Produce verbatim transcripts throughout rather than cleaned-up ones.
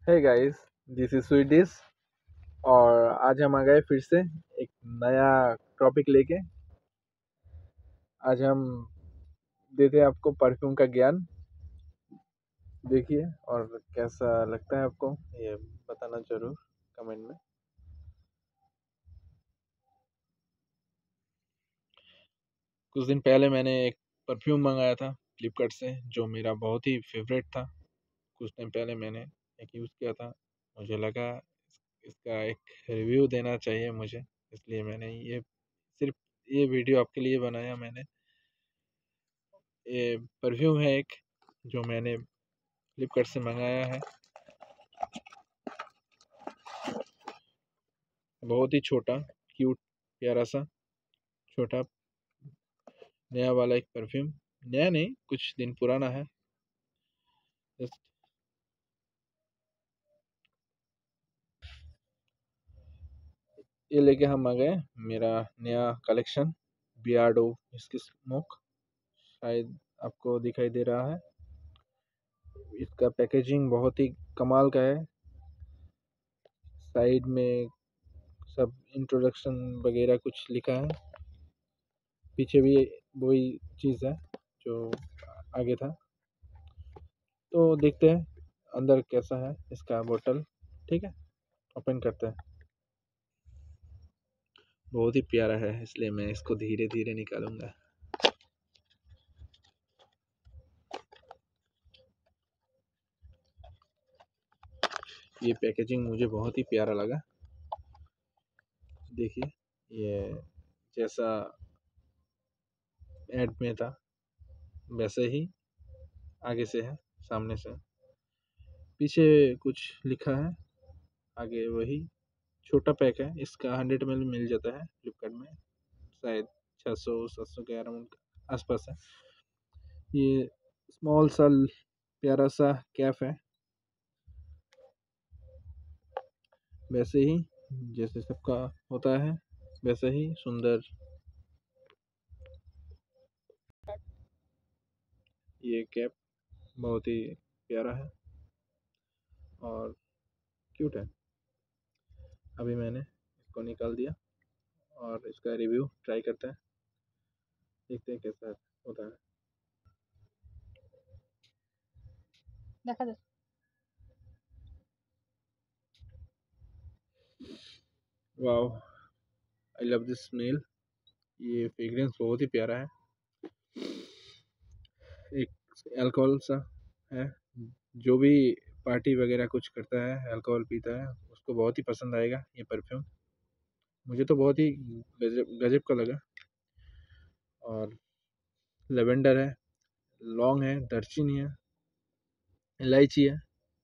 Hey guys, this is Swedish. और आज हम आ गए फिर से एक नया टॉपिक लेके। आज हम देते हैं आपको परफ्यूम का ज्ञान। देखिए और कैसा लगता है आपको, ये बताना जरूर कमेंट में। कुछ दिन पहले मैंने एक परफ्यूम मंगाया था फ्लिपकार्ट से, जो मेरा बहुत ही फेवरेट था। कुछ दिन पहले मैंने एक यूज़ किया था, मुझे लगा इसका एक रिव्यू देना चाहिए मुझे, इसलिए मैंने ये सिर्फ ये वीडियो आपके लिए बनाया मैंने। ये परफ्यूम है एक, जो मैंने फ्लिपकार्ट से मंगाया है। बहुत ही छोटा, क्यूट, प्यारा सा, छोटा, नया वाला एक परफ्यूम। नया नहीं, कुछ दिन पुराना है। जस्ट ये लेके हम आ गए मेरा नया कलेक्शन, बियार्डो इसकी स्मोक। शायद आपको दिखाई दे रहा है। इसका पैकेजिंग बहुत ही कमाल का है। साइड में सब इंट्रोडक्शन वगैरह कुछ लिखा है। पीछे भी वही चीज़ है जो आगे था। तो देखते हैं अंदर कैसा है इसका बोतल। ठीक है, ओपन करते हैं। बहुत ही प्यारा है, इसलिए मैं इसको धीरे धीरे निकालूंगा। ये पैकेजिंग मुझे बहुत ही प्यारा लगा। देखिए, ये जैसा ऐड में था वैसे ही आगे से है, सामने से। पीछे कुछ लिखा है, आगे वही छोटा पैक है। इसका हंड्रेड एम एल मिल जाता है फ्लिपकार्ट में, शायद छः सौ सात सौ के अराउंड आसपास है। ये स्मॉल सा प्यारा सा कैफ है, वैसे ही जैसे सबका होता है वैसे ही सुंदर। ये कैप बहुत ही प्यारा है और क्यूट है। अभी मैंने इसको निकाल दिया और इसका रिव्यू ट्राई करते हैं, देखते हैं कैसा होता है। देखा दे। Wow, I love this smell. ये फ्रेग्रेंस बहुत ही प्यारा है। एक अल्कोहल सा है। जो भी पार्टी वगैरह कुछ करता है, अल्कोहल पीता है, उसको बहुत ही पसंद आएगा ये परफ्यूम। मुझे तो बहुत ही गजब गजब का लगा। और लेवेंडर है, लौंग है, दालचीनी है, इलायची है।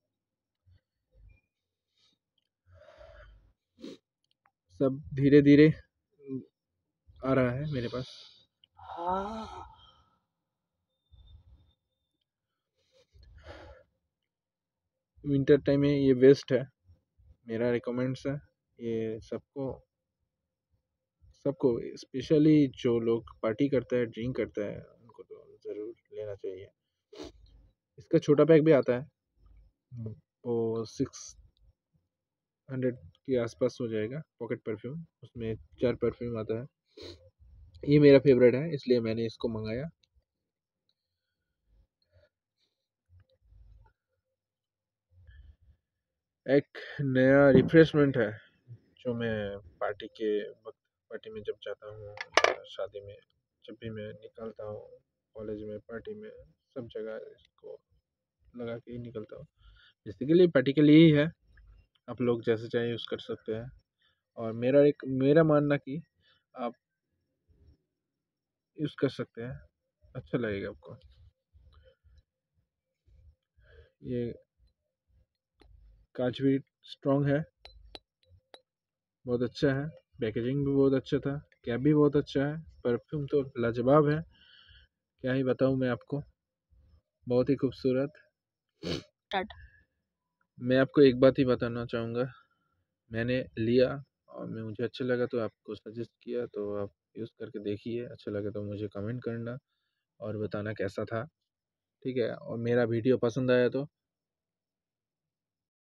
सब धीरे धीरे आ रहा है मेरे पास। विंटर टाइम में ये बेस्ट है, मेरा रिकमेंड्स है ये सबको। सबको स्पेशली जो लोग पार्टी करता है, ड्रिंक करता है, उनको तो ज़रूर लेना चाहिए। इसका छोटा पैक भी आता है, वो सिक्स हंड्रेड के आसपास हो जाएगा। पॉकेट परफ्यूम, उसमें चार परफ्यूम आता है। ये मेरा फेवरेट है, इसलिए मैंने इसको मंगाया। एक नया रिफ्रेशमेंट है जो मैं पार्टी के वक्त, पार्टी में जब जाता हूँ, शादी में जब भी मैं निकलता हूँ, कॉलेज में, पार्टी में, सब जगह इसको लगा के ही निकलता हूँ। बेसिकली पार्टी के लिए ही है, आप लोग जैसे चाहे यूज़ कर सकते हैं। और मेरा एक मेरा मानना कि आप यूज़ कर सकते हैं, अच्छा लगेगा आपको। ये कांच भी स्ट्रॉन्ग है, बहुत अच्छा है। पैकेजिंग भी बहुत अच्छा था, कैप भी बहुत अच्छा है। परफ्यूम तो लाजवाब है, क्या ही बताऊँ मैं आपको, बहुत ही खूबसूरत। मैं आपको एक बात ही बताना चाहूँगा, मैंने लिया और मैं मुझे अच्छा लगा तो आपको सजेस्ट किया, तो आप यूज़ करके देखिए। अच्छा लगे तो मुझे कमेंट करना और बताना कैसा था, ठीक है। और मेरा वीडियो पसंद आया तो